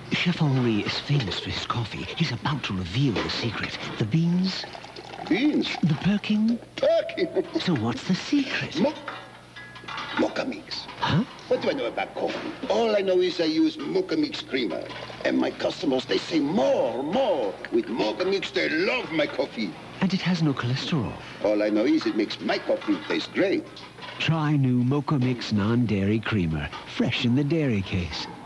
Chef Henri is famous for his coffee. He's about to reveal the secret. The beans? Beans? The perking? Turkey? So what's the secret? Mocha mix. Huh? What do I know about coffee? All I know is I use Mocha mix creamer. And my customers, they say more. With Mocha mix, they love my coffee. And it has no cholesterol. All I know is it makes my coffee taste great. Try new Mocha Mix non-dairy creamer. Fresh in the dairy case.